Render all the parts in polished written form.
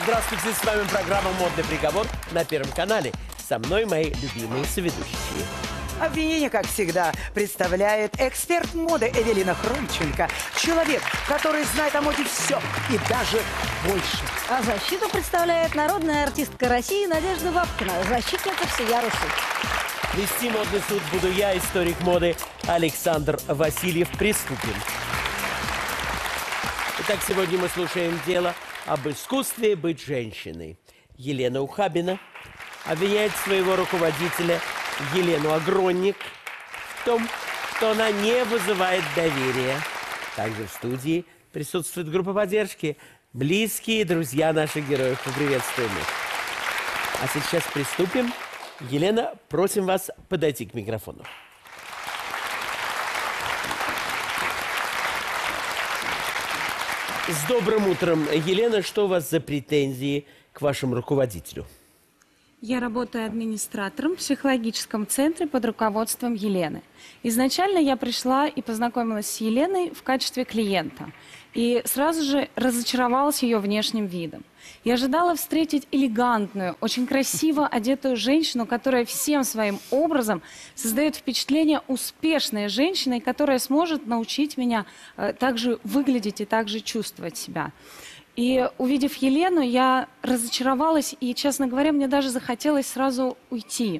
Здравствуйте, с вами программа «Модный приговор» на Первом канале. Со мной мои любимые соведущие. Обвинение, как всегда, представляет эксперт моды Эвелина Хромченко. Человек, который знает о моде все и даже больше. А защиту представляет народная артистка России Надежда Бабкина, защитница всея Руси. Вести модный суд буду я, историк моды Александр Васильев. Приступим. Итак, сегодня мы слушаем дело об искусстве быть женщиной. Елена Ухабина обвиняет своего руководителя Елену Агронник в том, что она не вызывает доверия. Также в студии присутствует группа поддержки. Близкие друзья наших героев. Поприветствуем их. А сейчас приступим. Елена, просим вас подойти к микрофону. С добрым утром, Елена. Что у вас за претензии к вашему руководителю? Я работаю администратором в психологическом центре под руководством Елены. Изначально я пришла и познакомилась с Еленой в качестве клиента. И сразу же разочаровалась ее внешним видом. Я ожидала встретить элегантную, очень красиво одетую женщину, которая всем своим образом создает впечатление успешной женщины, которая сможет научить меня также выглядеть и также чувствовать себя. И увидев Елену, я разочаровалась, и, честно говоря, мне даже захотелось сразу уйти.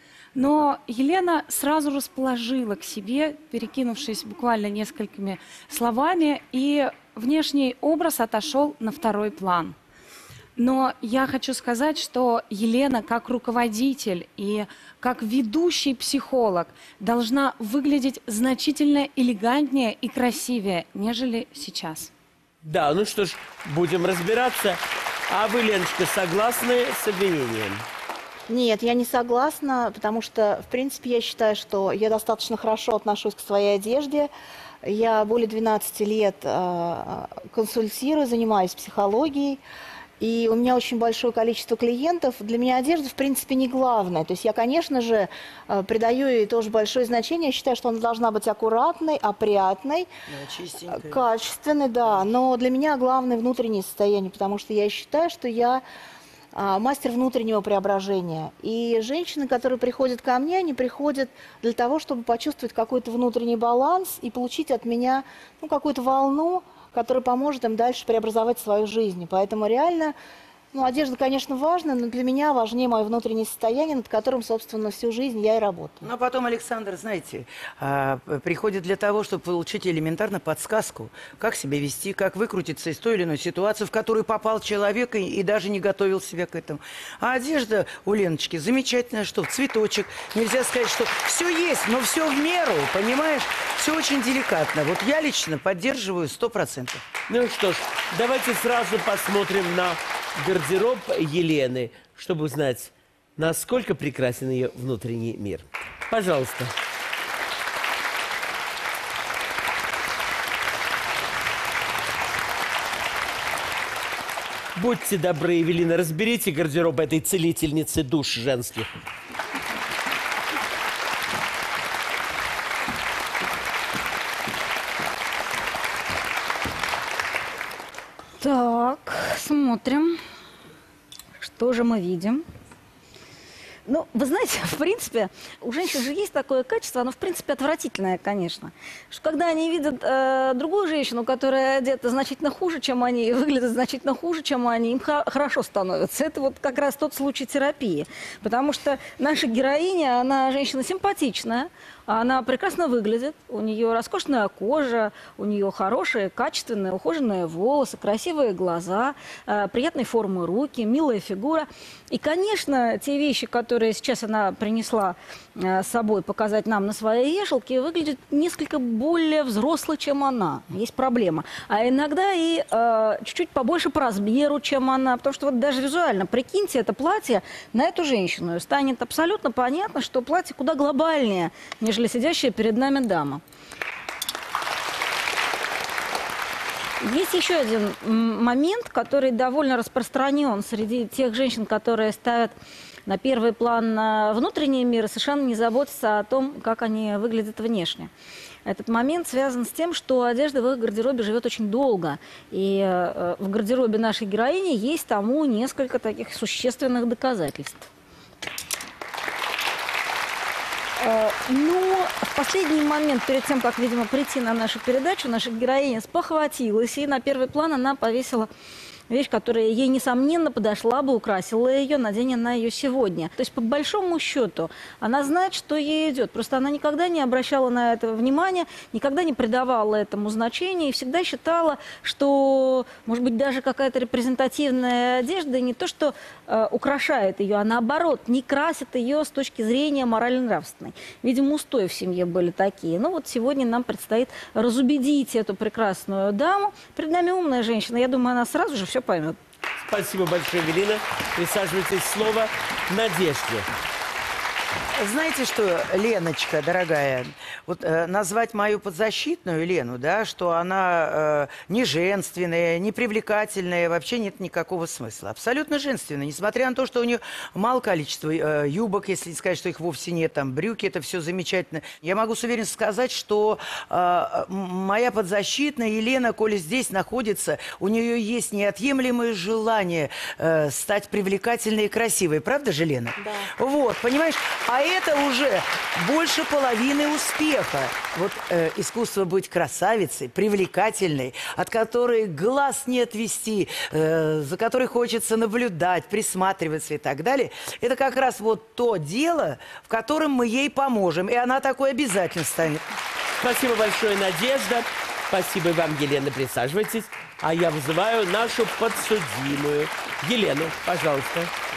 Но Елена сразу расположила к себе, перекинувшись буквально несколькими словами, и внешний образ отошел на второй план. Но я хочу сказать, что Елена как руководитель и как ведущий психолог должна выглядеть значительно элегантнее и красивее, нежели сейчас. Да, ну что ж, будем разбираться. А вы, Леночка, согласны с обвинением? Нет, я не согласна, потому что, в принципе, я считаю, что я достаточно хорошо отношусь к своей одежде. Я более 12 лет консультирую, занимаюсь психологией. И у меня очень большое количество клиентов. Для меня одежда, в принципе, не главное. То есть я, конечно же, придаю ей тоже большое значение. Я считаю, что она должна быть аккуратной, опрятной, качественной, да. Но для меня главное внутреннее состояние, потому что я считаю, что я мастер внутреннего преображения. И женщины, которые приходят ко мне, они приходят для того, чтобы почувствовать какой-то внутренний баланс и получить от меня какую-то волну, который поможет им дальше преобразовать свою жизнь. Поэтому реально, одежда, конечно, важна, но для меня важнее мое внутреннее состояние, над которым, собственно, всю жизнь я и работаю. Но потом Александр, знаете, приходит для того, чтобы получить элементарно подсказку, как себя вести, как выкрутиться из той или иной ситуации, в которую попал человек и даже не готовил себя к этому. А одежда у Леночки замечательная, что в цветочек. Нельзя сказать, что все есть, но все в меру, понимаешь? Все очень деликатно. Вот я лично поддерживаю 100%. Ну что ж, давайте сразу посмотрим на гардероб Елены, чтобы узнать, насколько прекрасен ее внутренний мир. Пожалуйста. Будьте добры, Эвелина, разберите гардероб этой целительницы душ женских. Так, смотрим, что же мы видим. Ну, вы знаете, в принципе, у женщин же есть такое качество, оно, в принципе, отвратительное, конечно. Что когда они видят другую женщину, которая одета значительно хуже, чем они, и выглядит значительно хуже, чем они, им хорошо становится. Это вот как раз тот случай терапии. Потому что наша героиня, она женщина симпатичная, она прекрасно выглядит, у нее роскошная кожа, у нее хорошие, качественные, ухоженные волосы, красивые глаза, приятной формы руки, милая фигура. И, конечно, те вещи, которые сейчас она принесла с собой показать нам на своей вешалке, выглядят несколько более взрослой, чем она. Есть проблема. А иногда и чуть-чуть побольше по размеру, чем она. Потому что вот даже визуально, прикиньте, это платье на эту женщину. И станет абсолютно понятно, что платье куда глобальнее, нежели сидящая перед нами дама. Есть еще один момент, который довольно распространен среди тех женщин, которые ставят на первый план внутренние миры, совершенно не заботятся о том, как они выглядят внешне. Этот момент связан с тем, что одежда в их гардеробе живет очень долго. И в гардеробе нашей героини есть тому несколько таких существенных доказательств. Но в последний момент, перед тем, как, видимо, прийти на нашу передачу, наша героиня спохватилась, и на первый план она повесила вещь, которая ей, несомненно, подошла бы, украсила ее, надень она ее сегодня. То есть, по большому счету, она знает, что ей идет. Просто она никогда не обращала на это внимания, никогда не придавала этому значения и всегда считала, что, может быть, даже какая-то репрезентативная одежда не то, что украшает ее, а наоборот, не красит ее с точки зрения морально-нравственной. Видимо, устои в семье были такие. Ну вот сегодня нам предстоит разубедить эту прекрасную даму. Перед нами умная женщина. Я думаю, она сразу же все поймет. Спасибо большое, Велина. Присаживайтесь, слово Надежде. Знаете что, Леночка, дорогая, вот назвать мою подзащитную Лену, да, что она не женственная, не привлекательная, вообще нет никакого смысла. Абсолютно женственная, несмотря на то, что у нее мало количества юбок, если не сказать, что их вовсе нет, там брюки, это все замечательно. Я могу с уверенностью сказать, что моя подзащитная Елена, коли здесь находится, у нее есть неотъемлемое желание стать привлекательной и красивой. Правда же, Лена? Да. Вот, понимаешь? А это уже больше половины успеха. Вот искусство быть красавицей, привлекательной, от которой глаз не отвести, за которой хочется наблюдать, присматриваться и так далее. Это как раз вот то дело, в котором мы ей поможем. И она такой обязательно станет. Спасибо большое, Надежда. Спасибо вам, Елена. Присаживайтесь. А я вызываю нашу подсудимую. Елену, пожалуйста.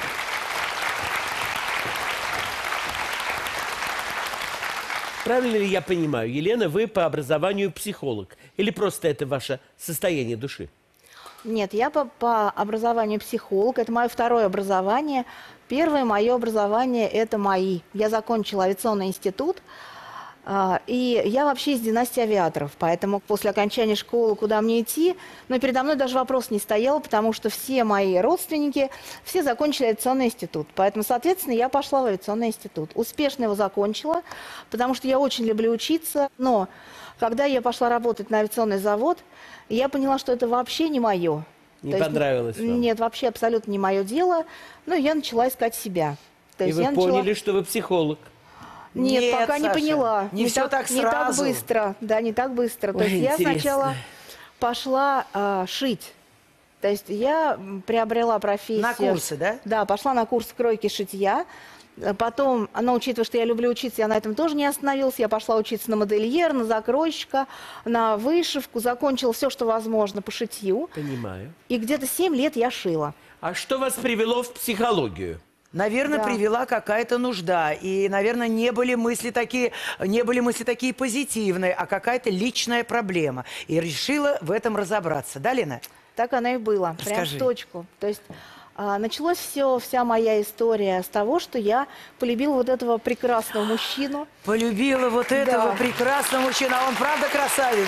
Правильно ли я понимаю, Елена, вы по образованию психолог? Или просто это ваше состояние души? Нет, я по образованию психолог. Это мое второе образование. Первое мое образование – это МАИ. Я закончила авиационный институт. И я вообще из династии авиаторов. Поэтому после окончания школы, куда мне идти, но передо мной даже вопрос не стоял, потому что все мои родственники, все закончили авиационный институт. Поэтому, соответственно, я пошла в авиационный институт. Успешно его закончила, потому что я очень люблю учиться. Но когда я пошла работать на авиационный завод, я поняла, что это вообще не мое. Не понравилось вам? Нет, вообще абсолютно не мое дело. Но я начала искать себя. И вы поняли, что вы психолог? Нет, пока не Саша, поняла. Не все так Не так сразу. быстро. Да, не так быстро. То Ой, есть я интересно. сначала пошла шить. То есть я приобрела профессию. На курсы, да? Да, пошла на курс кройки шитья. Потом, но учитывая, что я люблю учиться, я на этом тоже не остановилась. Я пошла учиться на модельер, на закройщика, на вышивку. Закончила все, что возможно по шитью. Понимаю. И где-то 7 лет я шила. А что вас привело в психологию? Наверное, Да. привела какая-то нужда. И, наверное, не были мысли такие позитивные, а какая-то личная проблема. И решила в этом разобраться. Да, Лена? Так оно и было. Прям Расскажи. в точку. То есть началось вся моя история с того, что я полюбила вот этого прекрасного мужчину. Полюбила вот этого Да. прекрасного мужчину. А он правда красавец?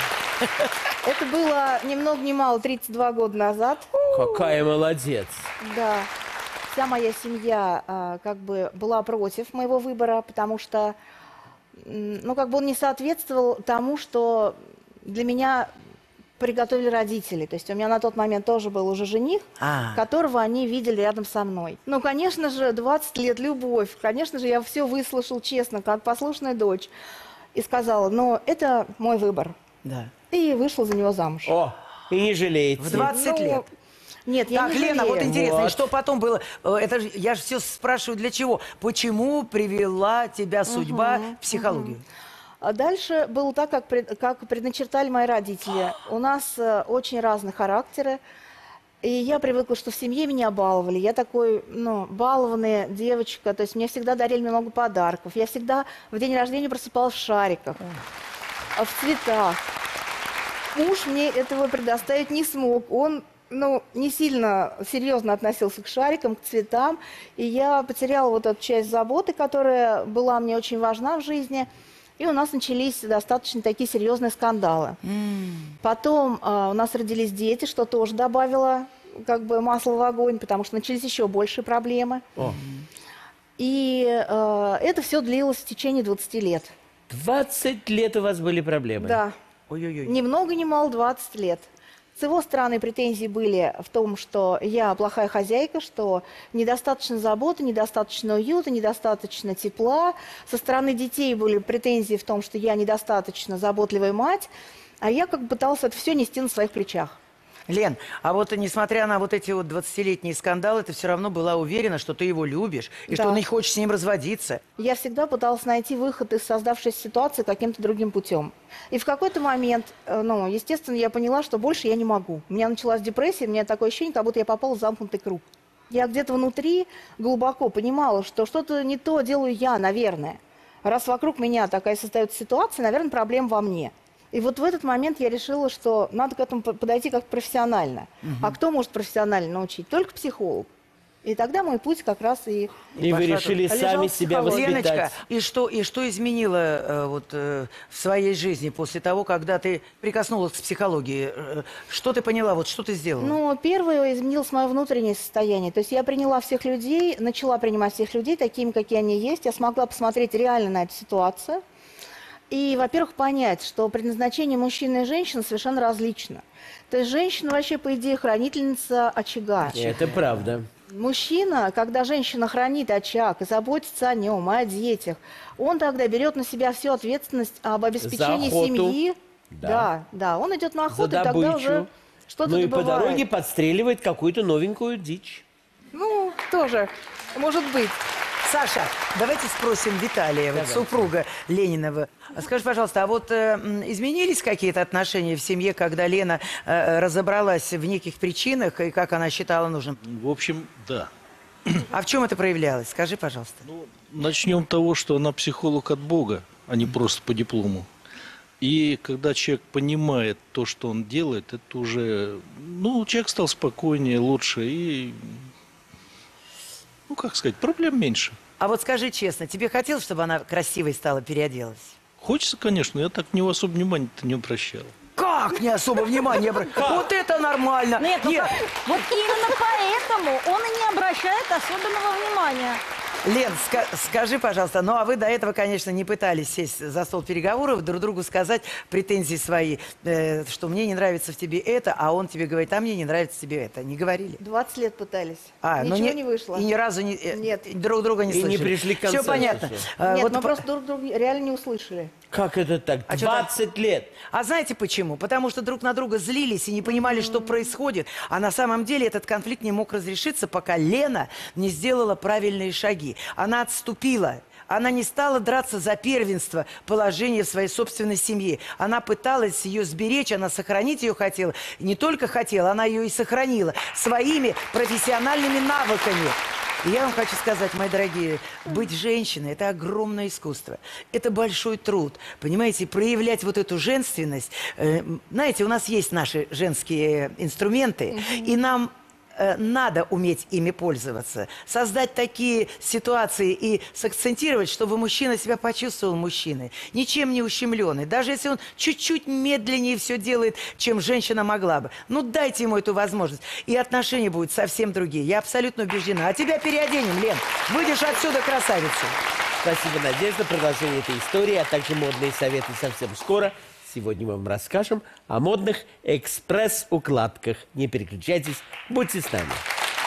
Это было ни много ни мало 32 года назад. Какая молодец. Да. Вся моя семья как бы была против моего выбора, потому что ну, как бы он не соответствовал тому, что для меня приготовили родители. То есть у меня на тот момент тоже был уже жених, которого они видели рядом со мной. Ну, конечно же, 20 лет любовь. Конечно же, я все выслушал честно, как послушная дочь. И сказала, но это мой выбор. Да. И вышла за него замуж. О, и не жалеете. В 20 лет. Нет, я Так, не Лена, жалею. вот интересно, и Вот. что потом было? Это же, я же все спрашиваю, для чего? Почему привела тебя судьба в психологию? А дальше было так, как предначертали мои родители. У нас очень разные характеры. И я привыкла, что в семье меня баловали. Я такой, ну, балованная девочка. То есть мне всегда дарили много подарков. Я всегда в день рождения просыпалась в шариках, в цветах. Муж мне этого предоставить не смог. Он, ну, не сильно серьезно относился к шарикам, к цветам. И я потеряла вот эту часть заботы, которая была мне очень важна в жизни. И у нас начались достаточно такие серьезные скандалы. Потом у нас родились дети, что тоже добавило как бы масло в огонь, потому что начались еще большие проблемы. О, И это все длилось в течение 20 лет. 20 лет у вас были проблемы? Да. Ой-ой-ой. Ни много ни мало 20 лет. С его стороны претензии были в том, что я плохая хозяйка, что недостаточно заботы, недостаточно уюта, недостаточно тепла. Со стороны детей были претензии в том, что я недостаточно заботливая мать, а я как бы пыталась это все нести на своих плечах. Лен, а вот несмотря на вот эти вот 20-летние скандалы, ты все равно была уверена, что ты его любишь и Да. что не хочешь с ним разводиться. Я всегда пыталась найти выход из создавшейся ситуации каким-то другим путем. И в какой-то момент, ну, естественно, я поняла, что больше я не могу. У меня началась депрессия, у меня такое ощущение, как будто я попала в замкнутый круг. Я где-то внутри глубоко понимала, что что-то не то делаю я, наверное. Раз вокруг меня такая создается ситуация, наверное, проблема во мне. И вот в этот момент я решила, что надо к этому подойти как профессионально. А кто может профессионально научить? Только психолог. И тогда мой путь как раз и... И вы пошла решили тут. сами Лежал себя психолог. воспитать. Леночка, и что изменило в своей жизни после того, когда ты прикоснулась к психологии? Что ты поняла, вот что ты сделала? Ну, первое изменилось мое внутреннее состояние. То есть я приняла всех людей, начала принимать всех людей такими, какие они есть. Я смогла посмотреть реально на эту ситуацию. И, во-первых, понять, что предназначение мужчины и женщины совершенно различно. То есть женщина вообще, по идее, хранительница очага. Это правда. Мужчина, когда женщина хранит очаг и заботится о нем, о детях, он тогда берет на себя всю ответственность об обеспечении охоту. семьи. Да. Да, он идет на охоту, За и тогда добычу. уже что-то Ну и по добывает. дороге подстреливает какую-то новенькую дичь. Ну, тоже, может быть. Саша, давайте спросим Виталия, вот, супруга Ленинова. Скажи, пожалуйста, а вот изменились какие-то отношения в семье, когда Лена разобралась в неких причинах и как она считала нужным? В общем, да. А в чем это проявлялось? Скажи, пожалуйста. Начнем с того, что она психолог от Бога, а не просто по диплому. И когда человек понимает то, что он делает, это уже... Ну, человек стал спокойнее, лучше и... Ну, как сказать, проблем меньше. А вот скажи честно, тебе хотелось, чтобы она красивой стала, переоделась? Хочется, конечно, я так не особо внимания-то не обращал. Как не особо внимания брать? Вот это нормально. Нет, ну как- вот именно поэтому он и не обращает особенного внимания. Лен, скажи, пожалуйста, ну а вы до этого, конечно, не пытались сесть за стол переговоров, друг другу сказать претензии свои, что мне не нравится в тебе это, а он тебе говорит, а мне не нравится тебе это. Не говорили? 20 лет пытались. Ну Ничего не вышло. И ни разу не, Нет. друг друга не И не слышали. пришли к Все консенсусу. понятно. Нет, Вот мы просто друг друга реально не услышали. Как это так? А чё 20 лет. А знаете почему? Потому что друг на друга злились и не понимали, что происходит. А на самом деле этот конфликт не мог разрешиться, пока Лена не сделала правильные шаги. Она отступила. Она не стала драться за первенство положения в своей собственной семье. Она пыталась ее сберечь, она сохранить ее хотела. И не только хотела, она ее и сохранила своими профессиональными навыками. И я вам хочу сказать, мои дорогие, быть женщиной – это огромное искусство. Это большой труд. Понимаете, проявлять вот эту женственность. Знаете, у нас есть наши женские инструменты, и нам надо уметь ими пользоваться. Создать такие ситуации и сакцентировать, чтобы мужчина себя почувствовал мужчиной. Ничем не ущемленный. Даже если он чуть-чуть медленнее все делает, чем женщина могла бы. Ну, дайте ему эту возможность. И отношения будут совсем другие. Я абсолютно убеждена. А тебя переоденем, Лен. Выйдешь отсюда красавицей. Спасибо, Надежда. Продолжение этой истории, а также модные советы совсем скоро. Сегодня мы вам расскажем о модных экспресс-укладках. Не переключайтесь, будьте с нами.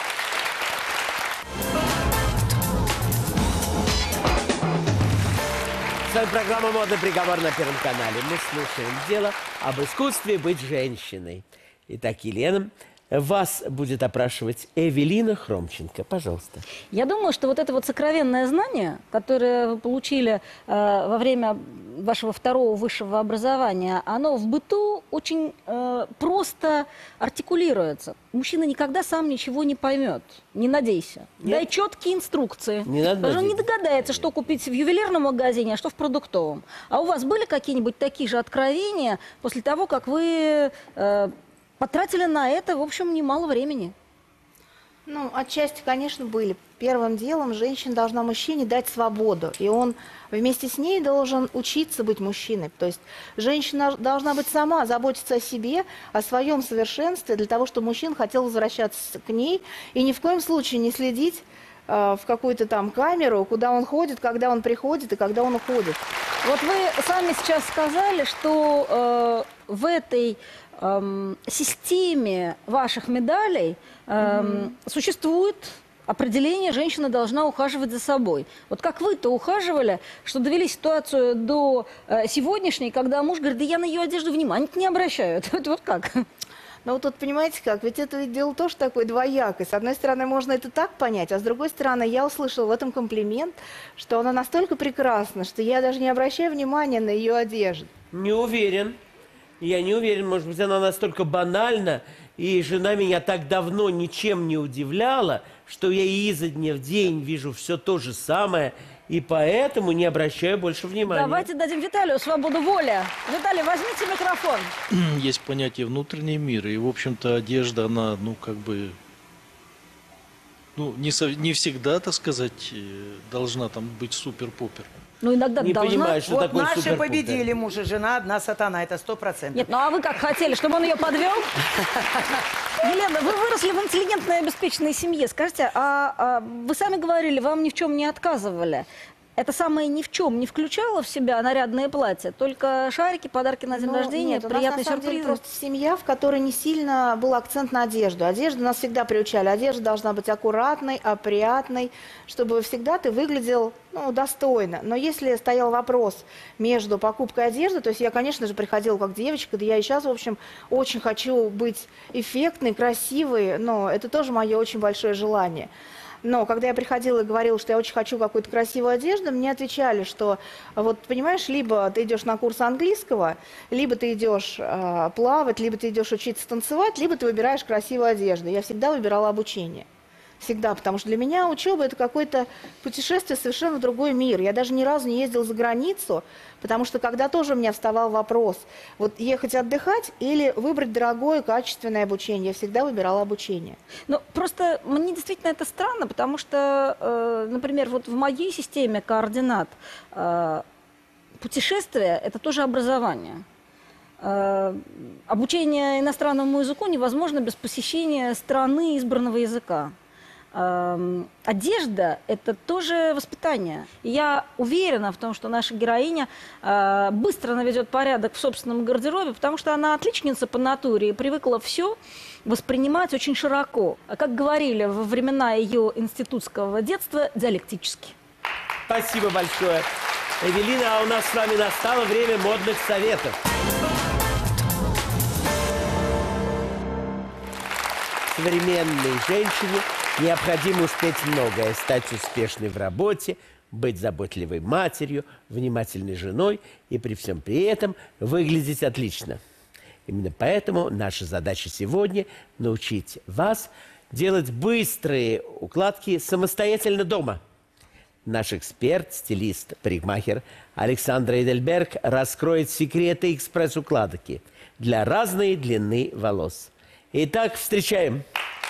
С вами программа «Модный приговор» на Первом канале. Мы слушаем дело об искусстве быть женщиной. Итак, Елена, вас будет опрашивать Эвелина Хромченко. Пожалуйста. Я думаю, что вот это вот сокровенное знание, которое вы получили во время вашего второго высшего образования, оно в быту очень просто артикулируется. Мужчина никогда сам ничего не поймет. Не надейся. Нет? Дай четкие инструкции. Не надо Даже он не надеяться. догадается, что купить в ювелирном магазине, а что в продуктовом. А у вас были какие-нибудь такие же откровения после того, как вы потратили на это, в общем, немало времени? Ну, отчасти, конечно, были. Первым делом женщина должна мужчине дать свободу, и он вместе с ней должен учиться быть мужчиной. То есть женщина должна быть сама, заботиться о себе, о своем совершенстве, для того, чтобы мужчина хотел возвращаться к ней, и ни в коем случае не следить в какую-то там камеру, куда он ходит, когда он приходит и когда он уходит. Вот вы сами сейчас сказали, что в этой системе ваших медалей существует определение: женщина должна ухаживать за собой. Вот как вы-то ухаживали, что довели ситуацию до сегодняшней, когда муж говорит: да я на ее одежду внимания не обращаю. Это вот как? Но вот тут, понимаете как, ведь это ведь дело тоже такое двоякое. С одной стороны, можно это так понять, а с другой стороны, я услышала в этом комплимент, что она настолько прекрасна, что я даже не обращаю внимания на ее одежду. Не уверен. Я не уверен, может быть, она настолько банальна, и жена меня так давно ничем не удивляла, что я изо дня в день вижу все то же самое, и поэтому не обращаю больше внимания. Давайте дадим Виталию свободу воли. Виталий, возьмите микрофон. Есть понятие внутренний мир, и, в общем-то, одежда, она, не всегда, так сказать, должна там быть супер-пупер. Ну, иногда Не должна. понимаю, что Вот такое наши супер-пупер. победили, муж и жена, одна сатана, это 100%. Нет, ну а вы как хотели, чтобы он ее подвел? Елена, вы выросли в интеллигентной и обеспеченной семье. Скажите, вы сами говорили, вам ни в чем не отказывали. Это самое ни в чем не включало в себя нарядные платья? Только шарики, подарки на день рождения, нет, у нас, приятные на самом деле, сюрпризы? просто семья, в которой не сильно был акцент на одежду. Одежду нас всегда приучали. Одежда должна быть аккуратной, опрятной, чтобы всегда ты выглядел достойно. Но если стоял вопрос между покупкой одежды, то есть я, конечно же, приходила как девочка, да я и сейчас, в общем, очень хочу быть эффектной, красивой, но это тоже мое очень большое желание. Но когда я приходила и говорила, что я очень хочу какую-то красивую одежду, мне отвечали, что вот, понимаешь, либо ты идешь на курс английского, либо ты идешь плавать, либо ты идешь учиться танцевать, либо ты выбираешь красивую одежду. Я всегда выбирала обучение. Всегда, потому что для меня учеба – это какое-то путешествие совершенно в другой мир. Я даже ни разу не ездила за границу, потому что когда тоже у меня вставал вопрос, вот ехать отдыхать или выбрать дорогое, качественное обучение, я всегда выбирала обучение. Ну, просто мне действительно это странно, потому что, например, вот в моей системе координат путешествие – это тоже образование. Обучение иностранному языку невозможно без посещения страны избранного языка. Одежда – это тоже воспитание. И я уверена в том, что наша героиня быстро наведет порядок в собственном гардеробе, потому что она отличница по натуре и привыкла все воспринимать очень широко. А как говорили во времена ее институтского детства, диалектически. Спасибо большое, Эвелина. А у нас с вами настало время модных советов. Современной женщине необходимо успеть многое: стать успешной в работе, быть заботливой матерью, внимательной женой и при всем при этом выглядеть отлично. Именно поэтому наша задача сегодня – научить вас делать быстрые укладки самостоятельно дома. Наш эксперт, стилист, парикмахер Александра Эдельберг раскроет секреты экспресс-укладки для разной длины волос. Итак, встречаем.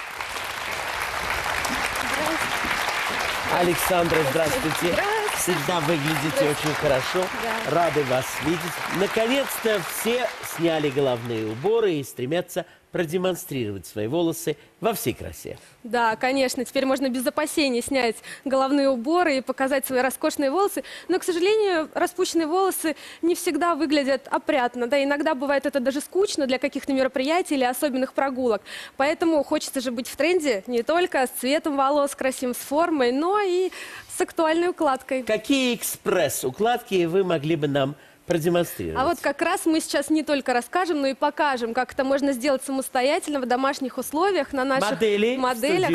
Александра, здравствуйте. Всегда выглядите очень хорошо. Рады вас видеть. Наконец-то все сняли головные уборы и стремятся продемонстрировать свои волосы во всей красе. Да, конечно, теперь можно без опасений снять головные уборы и показать свои роскошные волосы. Но, к сожалению, распущенные волосы не всегда выглядят опрятно. Да, иногда бывает это даже скучно для каких-то мероприятий или особенных прогулок. Поэтому хочется же быть в тренде не только с цветом волос, красивым, с формой, но и с актуальной укладкой. Какие экспресс-укладки вы могли бы нам продемонстрировать? А вот как раз мы сейчас не только расскажем, но и покажем, как это можно сделать самостоятельно в домашних условиях на наших моделях.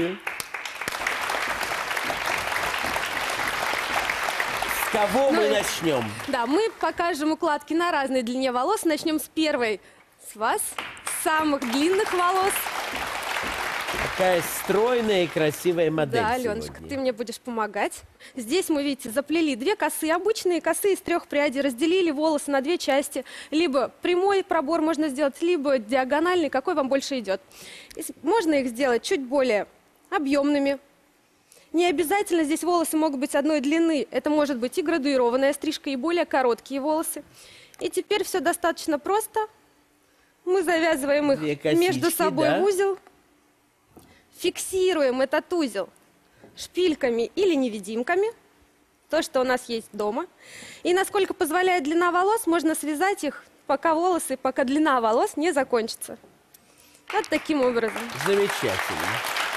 С кого мы начнем? Да, мы покажем укладки на разной длине волос. Начнем с первой, с вас, с самых длинных волос. Какая стройная и красивая модель. Да, Аленочка, ты мне будешь помогать. Здесь мы, видите, заплели две косы. Обычные косы из 3 прядей. Разделили волосы на 2 части. Либо прямой пробор можно сделать, либо диагональный, какой вам больше идет. Можно их сделать чуть более объемными. Не обязательно здесь волосы могут быть одной длины. Это может быть и градуированная стрижка, и более короткие волосы. И теперь все достаточно просто. Мы завязываем их между собой в узел. Фиксируем этот узел шпильками или невидимками, то, что у нас есть дома. И насколько позволяет длина волос, можно связать их, пока длина волос не закончится. Вот таким образом. Замечательно.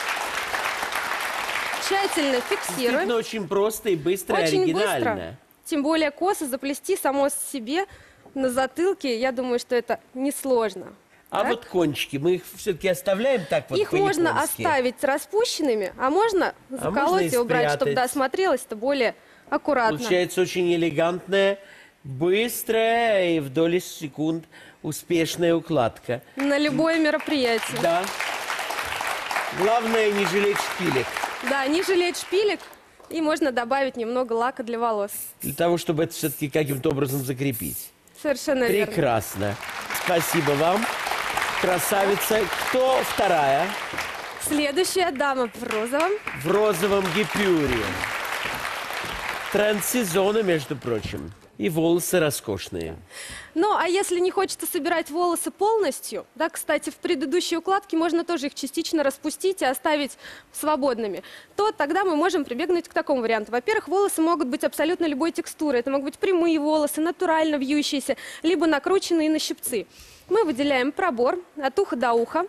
Тщательно фиксируем. Действительно очень просто и быстро, и Очень оригинально. быстро. Тем более косы заплести само себе на затылке, я думаю, что это несложно. А Так? вот кончики, мы их все-таки оставляем так вот Их можно по-японски? оставить распущенными, а можно заколоть и и убрать, чтобы спрятать. смотрелось-то более аккуратно. Получается очень элегантная, быстрая и в доли секунд успешная укладка. На любое мероприятие. Да. Главное не жалеть шпилек. Да, не жалеть шпилек, и можно добавить немного лака для волос. Для того, чтобы это все-таки каким-то образом закрепить. Совершенно верно. Прекрасно. Спасибо вам. Красавица. Кто вторая? Следующая дама в розовом. В розовом гипюре. Тренд сезона, между прочим. И волосы роскошные. Ну, а если не хочется собирать волосы полностью, да, кстати, в предыдущей укладке можно тоже их частично распустить и оставить свободными, то тогда мы можем прибегнуть к такому варианту. Во-первых, волосы могут быть абсолютно любой текстуры. Это могут быть прямые волосы, натурально вьющиеся, либо накрученные на щипцы. Мы выделяем пробор от уха до уха,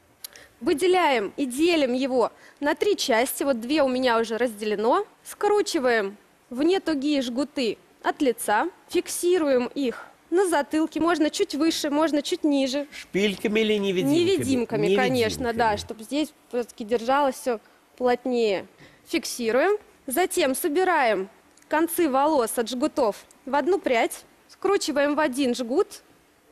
выделяем и делим его на 3 части. Вот 2 у меня уже разделено. Скручиваем в нетугие жгуты от лица, фиксируем их на затылке, можно чуть выше, можно чуть ниже. Шпильками или невидимками? Невидимками, конечно, да, чтобы здесь все-таки держалось все плотнее. Фиксируем. Затем собираем концы волос от жгутов в одну прядь, скручиваем в один жгут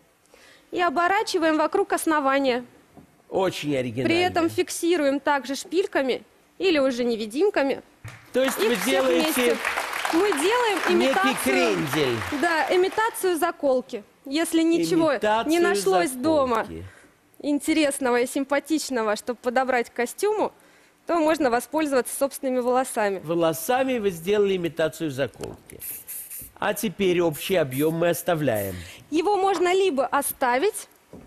и оборачиваем вокруг основания. Очень оригинально. При этом фиксируем также шпильками или уже невидимками. То есть вы Их всех делаете вместе. Мы делаем некий имитацию, крендель. да, имитацию заколки. Если ничего Имитацию не нашлось заколки. дома интересного и симпатичного, чтобы подобрать к костюму, то можно воспользоваться собственными волосами. Волосами вы сделали имитацию заколки. А теперь общий объем мы оставляем. Его можно либо оставить,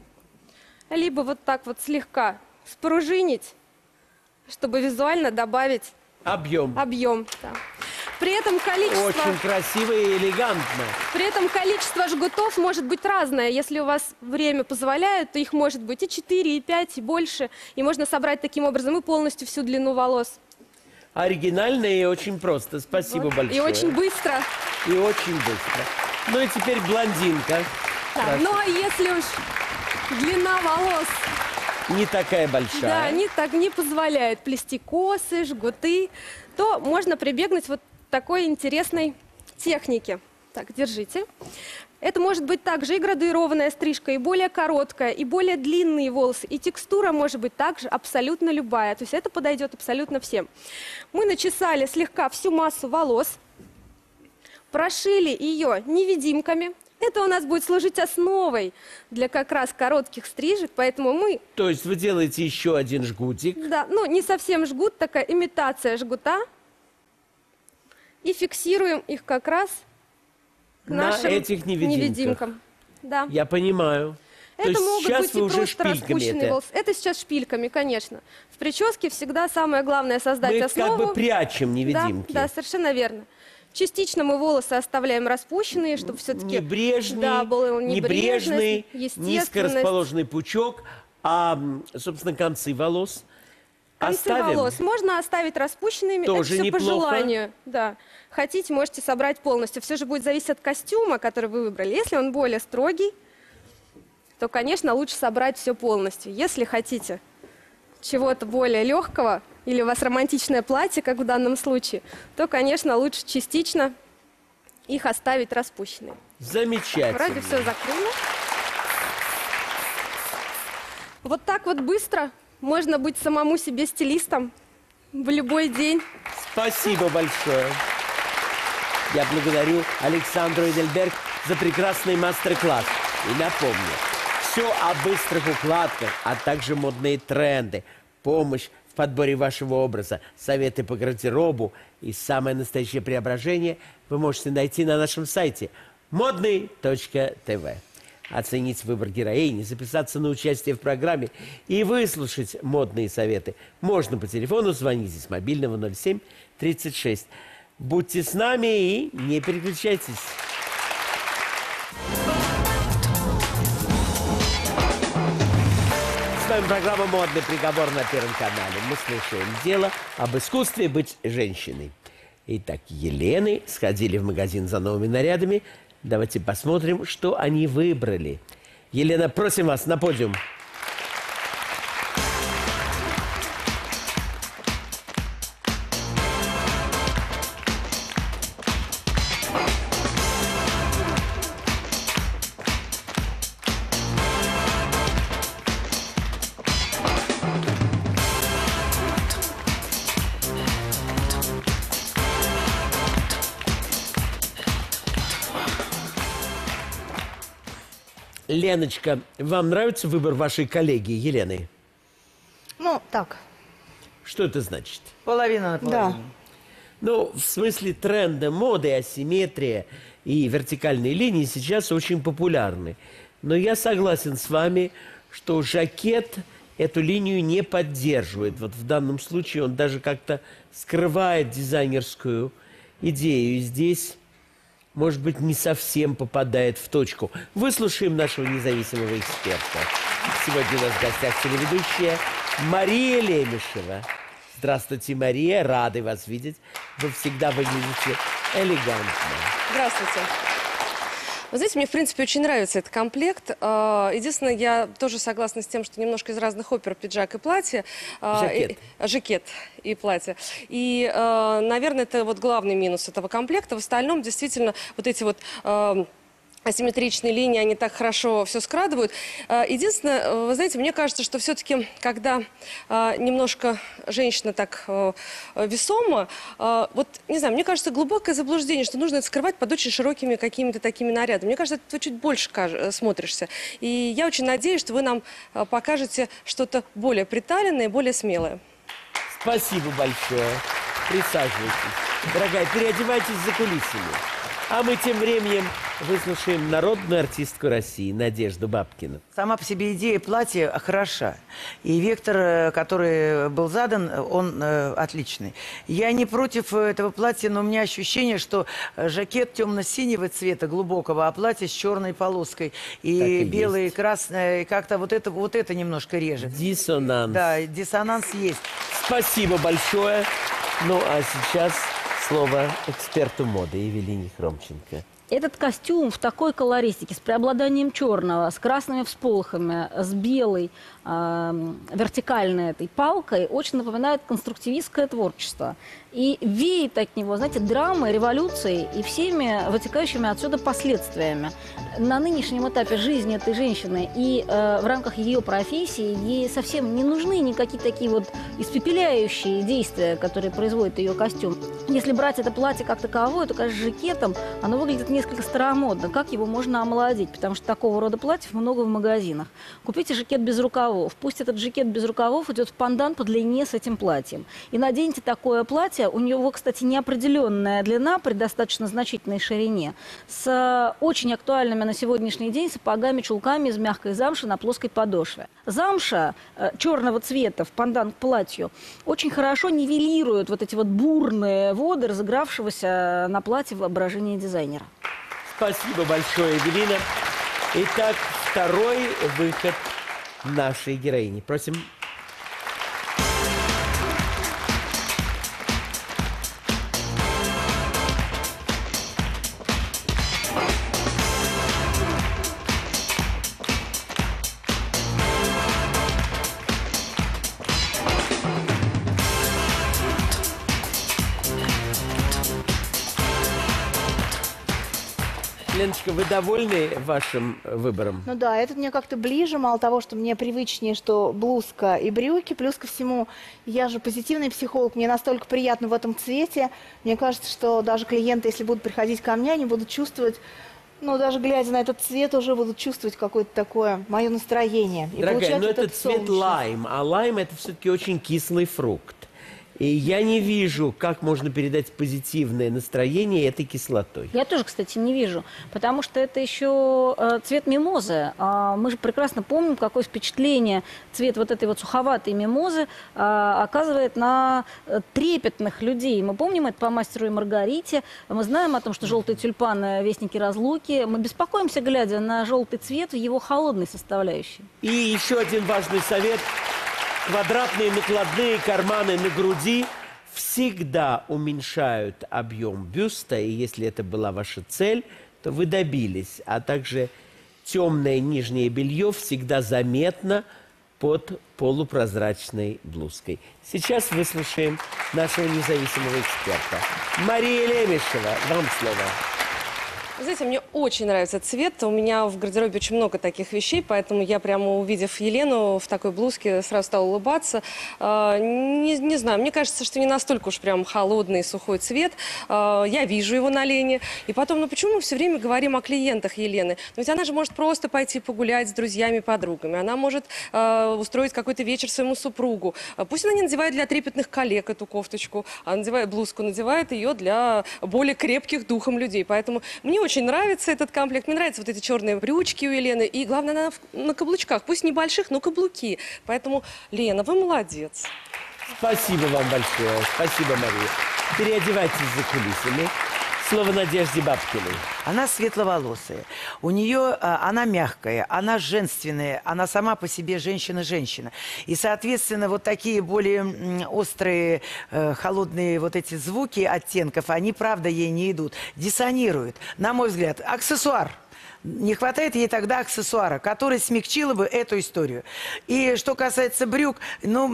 либо вот так вот слегка спружинить, чтобы визуально добавить Объем. объем. Да. При этом Очень красиво и элегантно. количество жгутов может быть разное. Если у вас время позволяет, то их может быть и 4, и 5, и больше. И можно собрать таким образом и полностью всю длину волос. Оригинально и очень просто. Спасибо большое. И очень быстро. И очень быстро. Ну и теперь блондинка. Да. Ну а если уж длина волос, Не такая большая. да, не позволяет плести косы, жгуты, то можно прибегнуть вот к такой интересной технике. Так, держите. Это может быть также и градуированная стрижка, и более короткая, и более длинные волосы. И текстура может быть также абсолютно любая. То есть это подойдет абсолютно всем. Мы начесали слегка всю массу волос, прошили ее невидимками. Это у нас будет служить основой для как раз коротких стрижек, поэтому мы, То есть вы делаете еще один жгутик. да, ну не совсем жгут, такая имитация жгута, и фиксируем их как раз к На нашим этих невидимках. Да. Я понимаю. То Это есть могут сейчас быть и вы уже просто шпильками распущенные это. волосы. Это сейчас шпильками, конечно. В прическе всегда самое главное создать Мы их основу. как бы прячем невидимки. Да, совершенно верно. Частично мы волосы оставляем распущенные, чтобы все-таки Небрежный, небрежный, низко расположенный пучок, а, собственно, концы волос Концы оставим. волос можно оставить распущенными, Тоже это все по неплохо. желанию. Да. Хотите, можете собрать полностью. Все же будет зависеть от костюма, который вы выбрали. Если он более строгий, то, конечно, лучше собрать все полностью. Если хотите чего-то более легкого, или у вас романтичное платье, как в данном случае, то, конечно, лучше частично их оставить распущенными. Замечательно. Вроде все закрыли. Вот так вот быстро можно быть самому себе стилистом в любой день. Спасибо большое. Я благодарю Александру Эдельберг за прекрасный мастер-класс. И напомню, все о быстрых укладках, а также модные тренды, помощь в подборе вашего образа, советы по гардеробу и самое настоящее преображение вы можете найти на нашем сайте modный.tv. оценить выбор героини, записаться на участие в программе и выслушать модные советы, можно по телефону, звоните с мобильного 07-36. Будьте с нами и не переключайтесь. С вами программа «Модный приговор» на Первом канале. Мы слушаем дело об искусстве быть женщиной. Итак, Елены сходили в магазин за новыми нарядами. Давайте посмотрим, что они выбрали. Елена, просим вас на подиум. Леночка, вам нравится выбор вашей коллеги Елены? Ну, так. Что это значит? Половина на половину. Да. Ну, в смысле тренда, моды, асимметрия и вертикальные линии сейчас очень популярны. Но я согласен с вами, что жакет эту линию не поддерживает. Вот в данном случае он даже как-то скрывает дизайнерскую идею. И здесь, может быть, не совсем попадает в точку. Выслушаем нашего независимого эксперта. Сегодня у нас в гостях телеведущая Мария Лемешева. Здравствуйте, Мария, рады вас видеть. Вы всегда выглядите элегантно. Здравствуйте. Вы знаете, мне, в принципе, очень нравится этот комплект. Единственное, я тоже согласна с тем, что немножко из разных опер пиджак и платье. Жакет. Жакет и платье. И, наверное, это вот главный минус этого комплекта. В остальном, действительно, вот эти вот асимметричные линии, они так хорошо все скрадывают. Единственное, вы знаете, мне кажется, что все-таки, когда немножко женщина так весома, вот, не знаю, мне кажется, глубокое заблуждение, что нужно это скрывать под очень широкими какими-то такими нарядами. Мне кажется, ты чуть больше смотришься. И я очень надеюсь, что вы нам покажете что-то более приталенное и более смелое. Спасибо большое. Присаживайтесь. Дорогая, переодевайтесь за кулисами. А мы тем временем выслушаем народную артистку России Надежду Бабкину. Сама по себе идея платья хороша. И вектор, который был задан, он отличный. Я не против этого платья, но у меня ощущение, что жакет темно-синего цвета, глубокого, а платье с черной полоской. И белое, и красное, и как-то вот это немножко режет. Диссонанс. Да, диссонанс есть. Спасибо большое. Ну, а сейчас слово эксперту моды Евелине Хромченко. Этот костюм в такой колористике, с преобладанием черного, с красными всполохами, с белой, вертикальной этой палкой, очень напоминает конструктивистское творчество. И веет от него, знаете, драмой, революцией и всеми вытекающими отсюда последствиями. На нынешнем этапе жизни этой женщины и в рамках ее профессии ей совсем не нужны никакие такие вот испепеляющие действия, которые производит ее костюм. Если брать это платье как таковое, то, конечно, жакетом оно выглядит несколько старомодно. Как его можно омолодить? Потому что такого рода платьев много в магазинах. Купите жакет без рукавов. Пусть этот жакет без рукавов идет в пандан по длине с этим платьем. И наденьте такое платье. У него, кстати, неопределенная длина при достаточно значительной ширине. С очень актуальными на сегодняшний день сапогами, чулками из мягкой замши на плоской подошве. Замша черного цвета в пандан к платью очень хорошо нивелирует вот эти вот бурные воды разыгравшегося на платье воображения дизайнера. Спасибо большое, Евелина. Итак, второй выход нашей героини. Просим. Леночка, вы довольны вашим выбором? Ну да, этот мне как-то ближе, мало того, что мне привычнее, что блузка и брюки, плюс ко всему, я же позитивный психолог, мне настолько приятно в этом цвете, мне кажется, что даже клиенты, если будут приходить ко мне, они будут чувствовать, ну даже глядя на этот цвет, уже будут чувствовать какое-то такое мое настроение. И дорогая, но вот это цвет солнечность. лайм, а лайм это все-таки очень кислый фрукт. И я не вижу, как можно передать позитивное настроение этой кислотой. Я тоже, кстати, не вижу, потому что это еще цвет мимозы. Мы же прекрасно помним, какое впечатление цвет вот этой вот суховатой мимозы оказывает на трепетных людей. Мы помним это по «Мастеру и Маргарите». Мы знаем о том, что желтые тюльпаны – вестники разлуки. Мы беспокоимся, глядя на желтый цвет в его холодной составляющей. И еще один важный совет. Квадратные накладные карманы на груди всегда уменьшают объем бюста. И если это была ваша цель, то вы добились. А также темное нижнее белье всегда заметно под полупрозрачной блузкой. Сейчас выслушаем нашего независимого эксперта. Мария Лемешева, вам слово. Вы знаете, мне очень нравится цвет. У меня в гардеробе очень много таких вещей, поэтому я прямо, увидев Елену в такой блузке, сразу стала улыбаться. Не знаю, мне кажется, что не настолько уж прям холодный, сухой цвет. Я вижу его на Лене. И потом, ну почему мы все время говорим о клиентах Елены? Но ведь она же может просто пойти погулять с друзьями, подругами. Она может устроить какой-то вечер своему супругу. Пусть она не надевает для трепетных коллег эту кофточку, а надевает блузку, надевает ее для более крепких духом людей. Поэтому мне очень нравится этот комплект. Мне нравятся вот эти черные брючки у Елены. И главное, она на каблучках. Пусть небольших, но каблуки. Поэтому, Лена, вы молодец. Спасибо вам большое. Спасибо, Мария. Переодевайтесь за кулисами. Слово Надежде Бабкиной. Она светловолосая, у нее она мягкая, она женственная, она сама по себе женщина-женщина. И, соответственно, вот такие более острые, холодные вот эти звуки оттенков, они, правда, ей не идут, диссонируют. На мой взгляд, аксессуар. Не хватает ей тогда аксессуара, который смягчило бы эту историю. И что касается брюк, ну,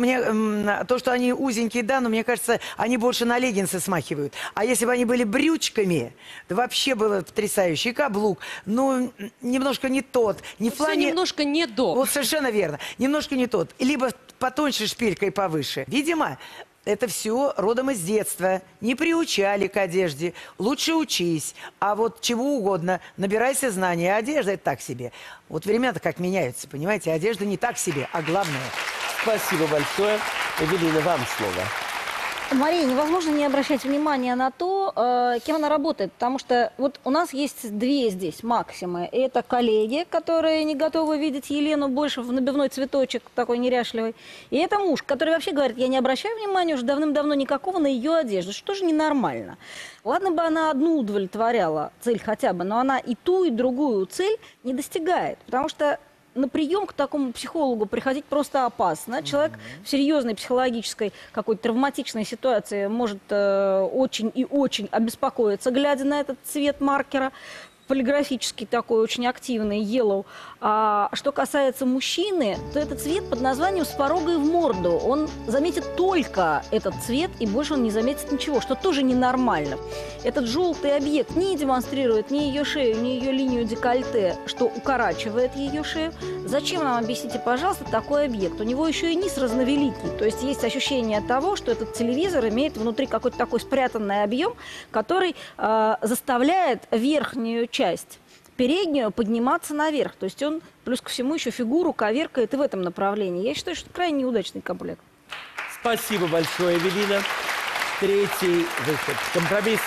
то, что они узенькие, да, но мне кажется, они больше на леггинсы смахивают. А если бы они были брючками, то вообще было потрясающе. И каблук, ну, немножко не тот. Не в плане... Все немножко не до. Вот совершенно верно. Немножко не тот. Либо потоньше шпилькой повыше. Видимо, это все родом из детства. Не приучали к одежде. Лучше учись. А вот чего угодно. Набирайся знаний. А одежда – это так себе. Вот времена-то как меняются, понимаете? Одежда не так себе, а главное. Спасибо большое. Эвелина, вам слово. Мария, невозможно не обращать внимания на то, кем она работает, потому что вот у нас есть две здесь максимы. Это коллеги, которые не готовы видеть Елену больше в набивной цветочек такой неряшливый. И это муж, который вообще говорит, я не обращаю внимания уже давным-давно никакого на ее одежду, что же ненормально. Ладно бы она одну удовлетворяла, цель хотя бы, но она и ту, и другую цель не достигает, потому что на прием к такому психологу приходить просто опасно. Человек в серьезной психологической, какой-то травматичной ситуации может очень и очень обеспокоиться, глядя на этот цвет маркера. Полиграфический такой, очень активный, yellow. А что касается мужчины, то это цвет под названием «С порога и в морду». Он заметит только этот цвет, и больше он не заметит ничего, что тоже ненормально. Этот желтый объект не демонстрирует ни ее шею, ни ее линию декольте, что укорачивает ее шею. Зачем нам, объясните, пожалуйста, такой объект? У него еще и низ разновеликий, то есть есть ощущение того, что этот телевизор имеет внутри какой-то такой спрятанный объем, который заставляет верхнюю часть, переднюю, подниматься наверх. То есть он, плюс ко всему, еще фигуру коверкает и в этом направлении. Я считаю, что это крайне неудачный комплект. Спасибо большое, Эвелина. Третий выход. Компромисс.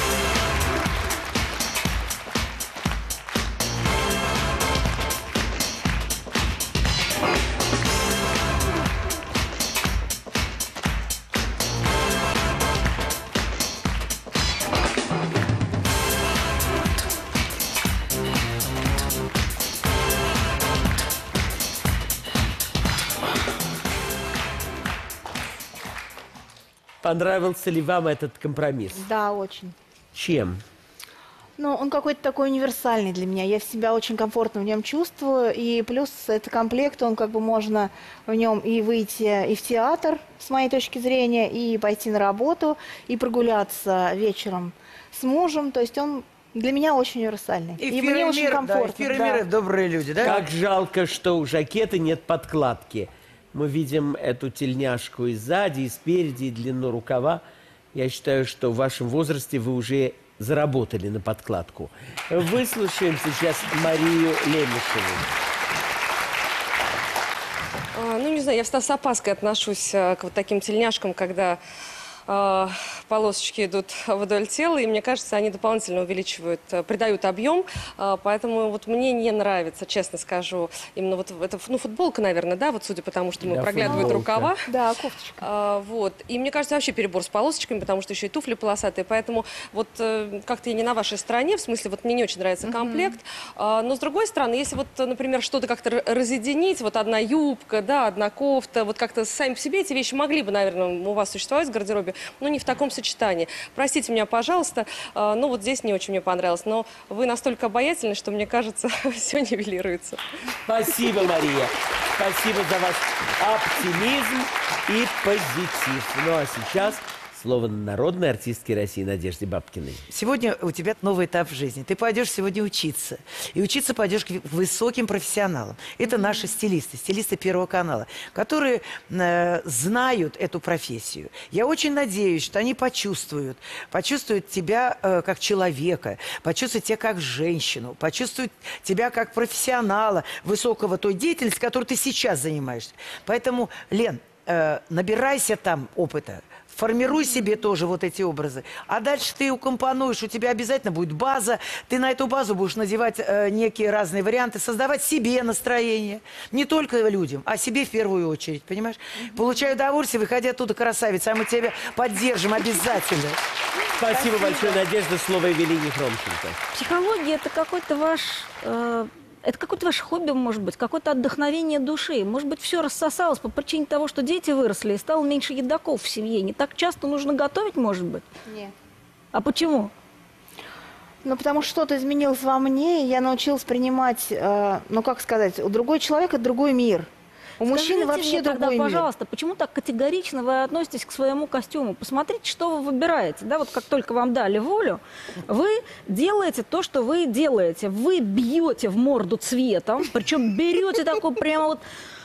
Понравился ли вам этот компромисс? Да, очень. Чем? Ну, он какой-то такой универсальный для меня. Я себя очень комфортно в нем чувствую. И плюс это комплект, он как бы можно в нем и выйти и в театр, с моей точки зрения, и пойти на работу, и прогуляться вечером с мужем. То есть он для меня очень универсальный. И мне очень комфортно. Да, мира, добрые люди, да? Как жалко, что у жакета нет подкладки. Мы видим эту тельняшку и сзади, и спереди, и длину рукава. Я считаю, что в вашем возрасте вы уже заработали на подкладку. Выслушаем сейчас Марию Лемешеву. Ну, не знаю, я всегда с опаской отношусь к вот таким тельняшкам, когда полосочки идут вдоль тела, и мне кажется, они дополнительно увеличивают, придают объем, поэтому вот мне не нравится, честно скажу, именно вот это, ну, футболка, наверное, да, вот судя по тому, что Да, проглядывают футболка. рукава. Да, кофточка. Вот. И мне кажется, вообще перебор с полосочками, потому что еще и туфли полосатые. Поэтому вот как-то я не на вашей стороне, в смысле, вот мне не очень нравится комплект. Но с другой стороны, если вот, например, что-то как-то разъединить, вот одна юбка, да, одна кофта, вот как-то сами по себе эти вещи могли бы, наверное, у вас существовать в гардеробе, но не в таком сочетании. Простите меня, пожалуйста, ну вот здесь не очень мне понравилось. Но вы настолько обаятельны, что, мне кажется, все нивелируется. Спасибо, Мария. Спасибо за ваш оптимизм и позитив. Ну а сейчас слово народной артистке России Надежде Бабкиной. Сегодня у тебя новый этап в жизни. Ты пойдешь сегодня учиться. И учиться пойдешь к высоким профессионалам. Это наши стилисты Первого канала, которые знают эту профессию. Я очень надеюсь, что они почувствуют тебя как человека, почувствуют тебя как женщину, почувствуют тебя как профессионала высокого той деятельности, которой ты сейчас занимаешься. Поэтому, Лен, набирайся там опыта. Формируй себе тоже вот эти образы. А дальше ты укомпонуешь, у тебя обязательно будет база. Ты на эту базу будешь надевать некие разные варианты, создавать себе настроение. Не только людям, а себе в первую очередь, понимаешь? Получай удовольствие, выходи оттуда красавица, а мы тебя поддержим обязательно. Спасибо большое, Надежда. Слово Евелине Хромченко. Психология – это какой-то ваш... Это какое-то ваше хобби, может быть, какое-то отдохновение души. Может быть, все рассосалось по причине того, что дети выросли и стало меньше едоков в семье. Не так часто нужно готовить, может быть? Нет. А почему? Ну, потому что что-то изменилось во мне, и я научилась принимать, ну, как сказать, у другой человека другой мир. У мужчины Скажите вообще мне тогда, другой мир. пожалуйста, почему так категорично вы относитесь к своему костюму? Посмотрите, что вы выбираете. Да, вот как только вам дали волю, вы делаете то, что вы делаете. Вы бьете в морду цветом, причем берете такой прямо вот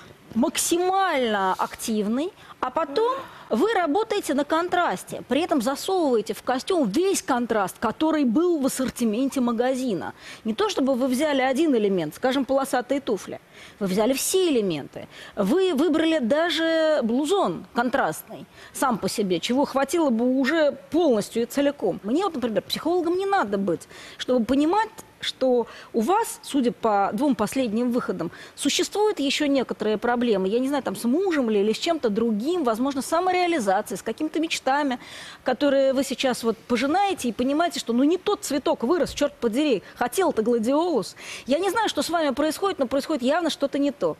максимально активный, а потом вы работаете на контрасте, при этом засовываете в костюм весь контраст, который был в ассортименте магазина. Не то, чтобы вы взяли один элемент, скажем, полосатые туфли. Вы взяли все элементы. Вы выбрали даже блузон контрастный сам по себе, чего хватило бы уже полностью и целиком. Мне вот, например, психологом не надо быть, чтобы понимать, что у вас, судя по 2 последним выходам, существуют еще некоторые проблемы. Я не знаю, там с мужем или с чем-то другим, возможно, самореализацией, с какими-то мечтами, которые вы сейчас вот пожинаете и понимаете, что ну не тот цветок вырос, черт подери, хотел-то гладиолус. Я не знаю, что с вами происходит, но происходит явно что-то не то.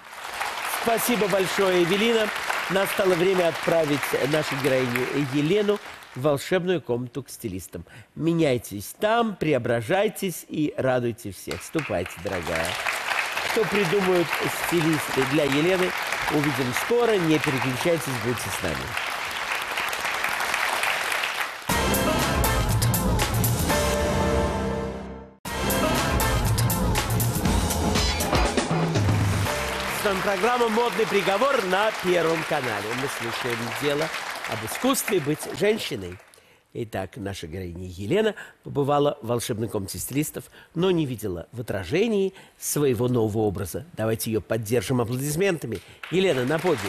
Спасибо большое, Евелина. Настало время отправить нашу героиню Елену в волшебную комнату к стилистам. Меняйтесь там, преображайтесь и радуйте всех. Ступайте, дорогая. Что придумают стилисты для Елены, увидим скоро. Не переключайтесь, будьте с нами. С вами программа «Модный приговор» на Первом канале. Мы слушаем дело об искусстве быть женщиной. Итак, наша героиня Елена побывала в волшебной комнате стилистов, но не видела в отражении своего нового образа. Давайте ее поддержим аплодисментами. Елена, на подиум.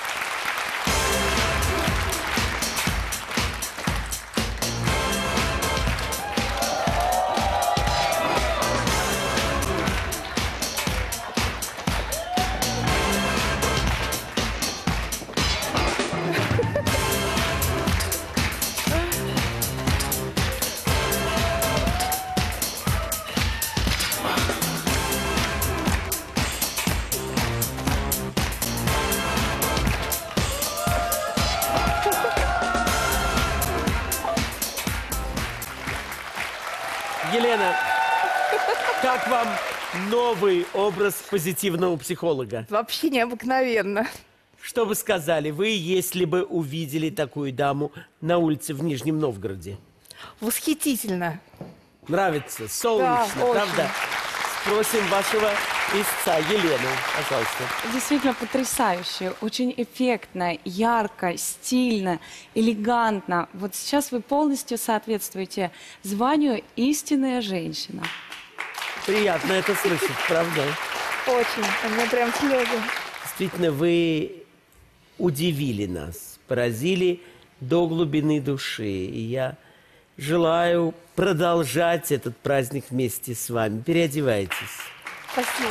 Елена, как вам новый образ позитивного психолога? Вообще необыкновенно. Что бы сказали вы, если бы увидели такую даму на улице в Нижнем Новгороде? Восхитительно. Нравится, солнечно, Да, очень. правда? Спросим вашего истца Елену, пожалуйста. Действительно потрясающе, очень эффектно, ярко, стильно, элегантно. Вот сейчас вы полностью соответствуете званию «истинная женщина». Приятно это слышать, правда? Очень. У меня прям слезы. Действительно, вы удивили нас, поразили до глубины души. И я желаю продолжать этот праздник вместе с вами. Переодевайтесь. Спасибо.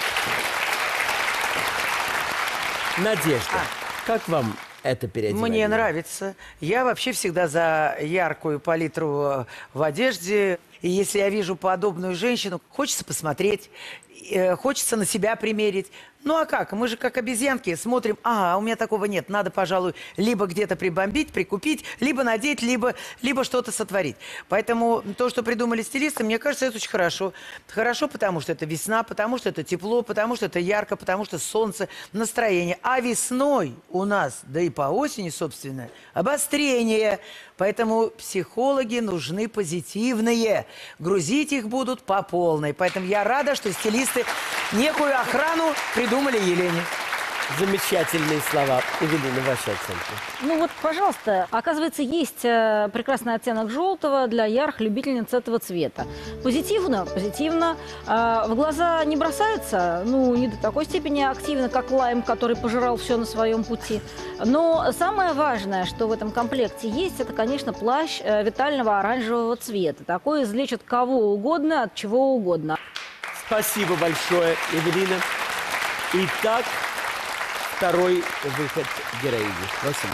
Надежда, как вам это переодевание? Мне нравится. Я вообще всегда за яркую палитру в одежде. И если я вижу подобную женщину, хочется посмотреть, хочется на себя примерить. Ну а как? Мы же как обезьянки смотрим, ага, у меня такого нет. Надо, пожалуй, либо где-то прибомбить, прикупить, либо надеть, либо что-то сотворить. Поэтому то, что придумали стилисты, мне кажется, это очень хорошо. Хорошо, потому что это весна, потому что это тепло, потому что это ярко, потому что солнце, настроение. А весной у нас, да и по осени, собственно, обострение. Поэтому психологи нужны позитивные. Грузить их будут по полной. Поэтому я рада, что стилисты некую охрану придумали Елене. Замечательные слова. Эвелина, ваша оценка. Ну вот, пожалуйста, оказывается, есть прекрасный оттенок желтого для ярых любительниц этого цвета. Позитивно, позитивно. В глаза не бросается, ну, не до такой степени активно, как лайм, который пожирал все на своем пути. Но самое важное, что в этом комплекте есть, это, конечно, плащ витального оранжевого цвета. Такой излечит кого угодно от чего угодно. Спасибо большое, Эвелина. Итак, второй выход героини. Просим.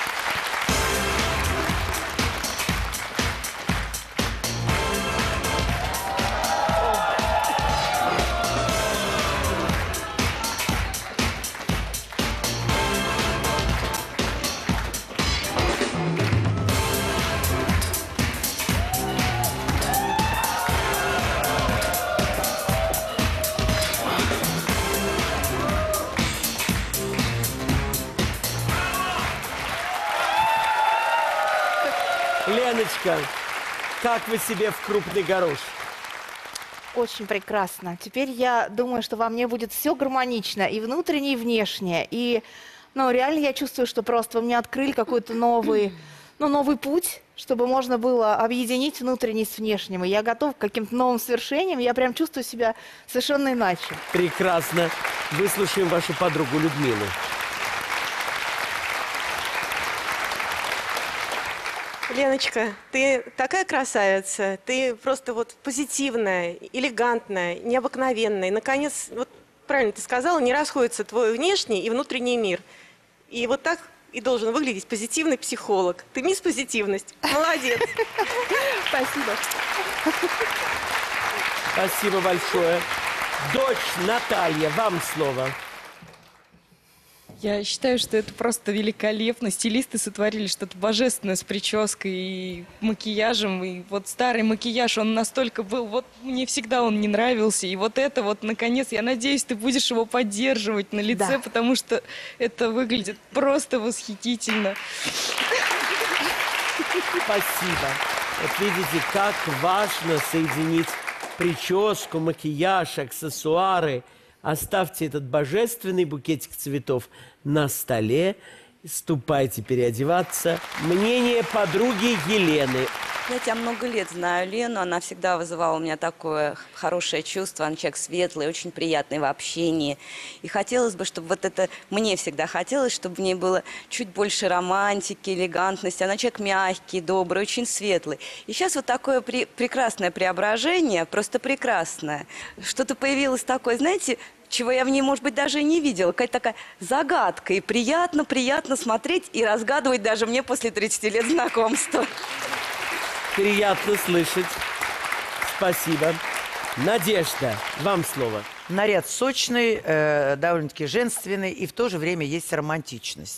Леночка, как вы себе в крупный горошек? Очень прекрасно. Теперь я думаю, что во мне будет все гармонично, и внутреннее, и внешнее. И, ну, реально я чувствую, что просто вы мне открыли какой-то новый путь, чтобы можно было объединить внутреннее с внешним. И я готов к каким-то новым свершениям. Я прям чувствую себя совершенно иначе. Прекрасно. Выслушаем вашу подругу Людмилу. Леночка, ты такая красавица, ты просто вот позитивная, элегантная, необыкновенная. И, наконец, вот правильно ты сказала, не расходится твой внешний и внутренний мир. И вот так и должен выглядеть позитивный психолог. Ты мисс Позитивность. Молодец. Спасибо. Спасибо большое. Дочь Наталья, вам слово. Я считаю, что это просто великолепно. Стилисты сотворили что-то божественное с прической и макияжем. И вот старый макияж, он настолько был... Вот мне всегда он не нравился. И вот это вот, наконец, я надеюсь, ты будешь его поддерживать на лице, Да. потому что это выглядит просто восхитительно. Спасибо. Вот видите, как важно соединить прическу, макияж, аксессуары. Оставьте этот божественный букетик цветов на столе. Ступайте переодеваться. Мнение подруги Елены. Я тебя много лет знаю, Лену. Она всегда вызывала у меня такое хорошее чувство. Она человек светлый, очень приятный в общении. И хотелось бы, чтобы вот это... Мне всегда хотелось, чтобы в ней было чуть больше романтики, элегантности. Она человек мягкий, добрый, очень светлый. И сейчас вот такое прекрасное преображение, просто прекрасное. Что-то появилось такое, знаете, чего я в ней, может быть, даже и не видела. Какая-то такая загадка. И приятно смотреть и разгадывать даже мне после 30 лет знакомства. Приятно слышать. Спасибо. Надежда, вам слово. Наряд сочный, довольно-таки женственный, и в то же время есть романтичность.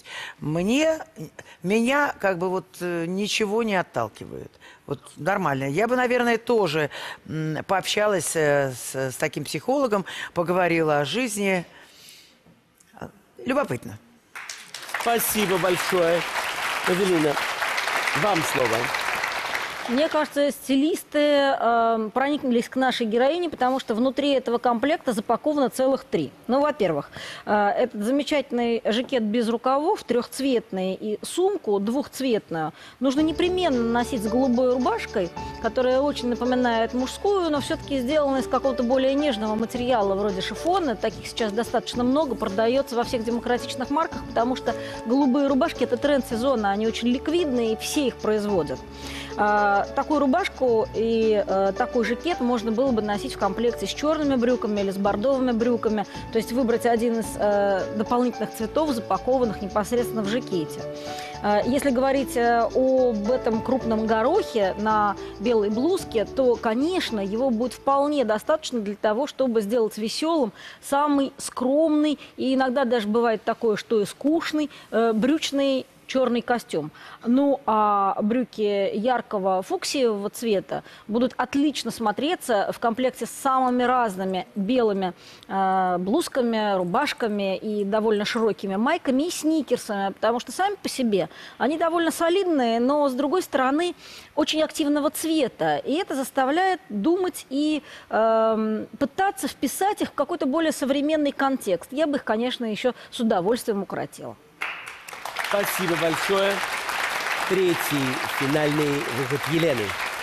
Меня как бы вот ничего не отталкивает. Вот нормально. Я бы, наверное, тоже пообщалась с таким психологом, поговорила о жизни. Любопытно. Спасибо большое. Эвелина, вам слово. Мне кажется, стилисты проникнулись к нашей героине, потому что внутри этого комплекта запаковано целых 3. Ну, во-первых, этот замечательный жакет без рукавов, трехцветный, и сумку двухцветную нужно непременно носить с голубой рубашкой, которая очень напоминает мужскую, но все-таки сделана из какого-то более нежного материала, вроде шифона. Таких сейчас достаточно много, продается во всех демократичных марках, потому что голубые рубашки – это тренд сезона, они очень ликвидные, и все их производят. Такую рубашку и такой жакет можно было бы носить в комплекте с черными брюками или с бордовыми брюками. То есть выбрать один из дополнительных цветов, запакованных непосредственно в жакете. Если говорить об этом крупном горохе на белой блузке, то, конечно, его будет вполне достаточно для того, чтобы сделать веселым самый скромный и иногда даже бывает такое, что и скучный брючный черный костюм. Ну, а брюки яркого фуксиевого цвета будут отлично смотреться в комплекте с самыми разными белыми блузками, рубашками и довольно широкими майками и сникерсами, потому что сами по себе они довольно солидные, но, с другой стороны, очень активного цвета. И это заставляет думать и пытаться вписать их в какой-то более современный контекст. Я бы их, конечно, еще с удовольствием укоротила. Спасибо большое. Третий финальный выход Елены.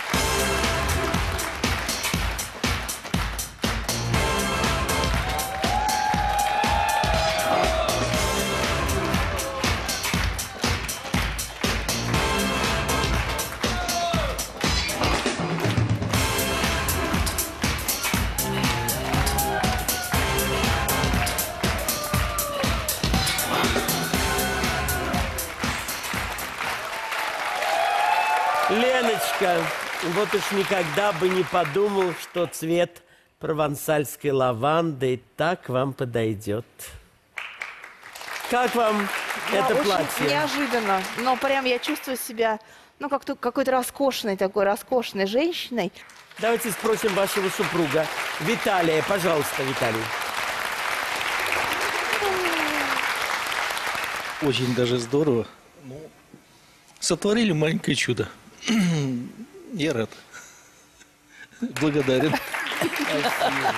Леночка, вот уж никогда бы не подумал, что цвет провансальской лаванды так вам подойдет. Как вам это очень платье? Неожиданно, но прям я чувствую себя, ну, как-то какой-то роскошной женщиной. Давайте спросим вашего супруга. Виталия, пожалуйста, Виталий. Очень даже здорово. Сотворили маленькое чудо. Я рад. Благодарен. Спасибо.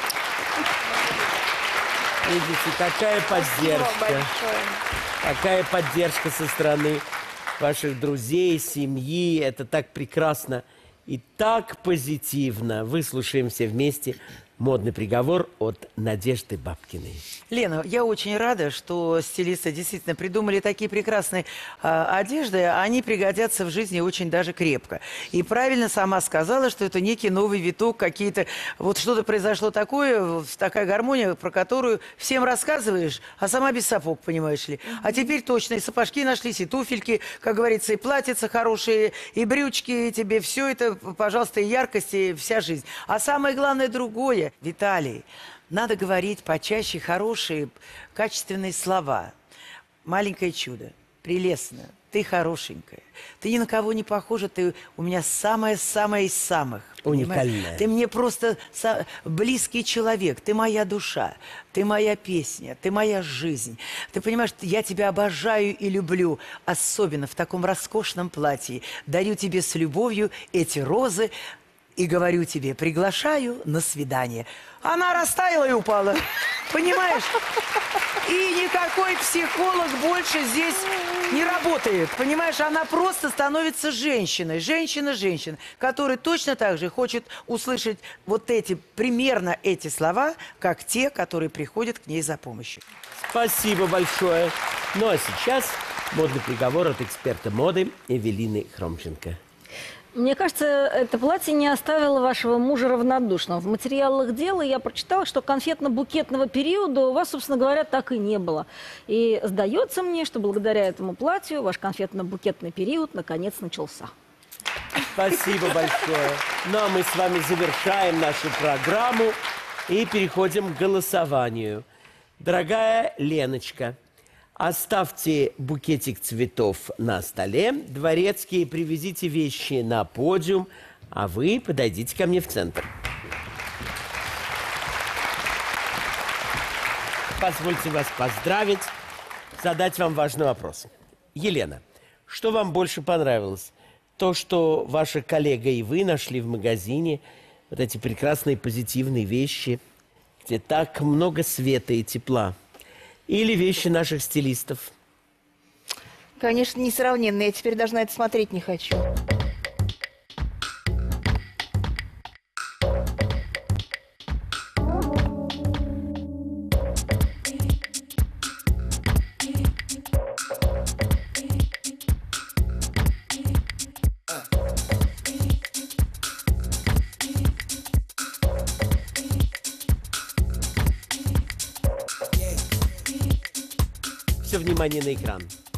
Видите, какая поддержка. Какая поддержка со стороны ваших друзей, семьи. Это так прекрасно и так позитивно. Выслушаем все вместе модный приговор от Надежды Бабкиной. Лена, я очень рада, что стилисты действительно придумали такие прекрасные одежды. Они пригодятся в жизни очень даже крепко. И правильно сама сказала, что это некий новый виток, какие-то... Вот что-то произошло такое, такая гармония, про которую всем рассказываешь, а сама без сапог, понимаешь ли. А теперь точно и сапожки нашлись, и туфельки, как говорится, и платьица хорошие, и брючки тебе. Все это, пожалуйста, и яркость, и вся жизнь. А самое главное другое. Виталий, надо говорить почаще хорошие, качественные слова. Маленькое чудо, прелестно, ты хорошенькая, ты ни на кого не похожа, ты у меня самая-самая из самых. Уникальная. Понимаешь? Ты мне просто близкий человек, ты моя душа, ты моя песня, ты моя жизнь. Ты понимаешь, я тебя обожаю и люблю, особенно в таком роскошном платье. Дарю тебе с любовью эти розы, и говорю тебе, приглашаю на свидание. Она растаяла и упала. Понимаешь? И никакой психолог больше здесь не работает. Понимаешь, она просто становится женщиной. Женщина, которая точно так же хочет услышать вот эти, примерно эти слова, как те, которые приходят к ней за помощью. Спасибо большое. Ну а сейчас модный приговор от эксперта моды Эвелины Хромченко. Мне кажется, это платье не оставило вашего мужа равнодушным. В материалах дела я прочитала, что конфетно-букетного периода у вас, собственно говоря, так и не было. И сдается мне, что благодаря этому платью ваш конфетно-букетный период наконец начался. Спасибо большое. Ну а мы с вами завершаем нашу программу и переходим к голосованию. Дорогая Леночка, оставьте букетик цветов на столе, дворецкие привезите вещи на подиум, а вы подойдите ко мне в центр. Позвольте вас поздравить, задать вам важный вопрос. Елена, что вам больше понравилось? То, что ваша коллега и вы нашли в магазине, вот эти прекрасные позитивные вещи, где так много света и тепла. Или вещи наших стилистов. Конечно, несравненно. Я теперь даже на это смотреть не хочу. Все внимание на экран.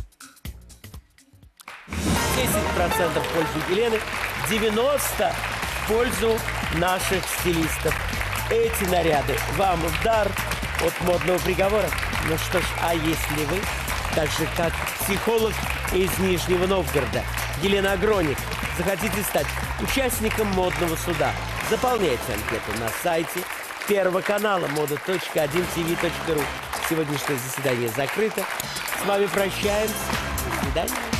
10% в пользу Елены, 90% в пользу наших стилистов. Эти наряды вам в дар от модного приговора. Ну что ж, а если вы, так же как психолог из Нижнего Новгорода Елена Агроник, захотите стать участником модного суда, заполняйте анкету на сайте Первого канала moda.1tv.ru. Сегодняшнее заседание закрыто. С вами прощаемся. До свидания.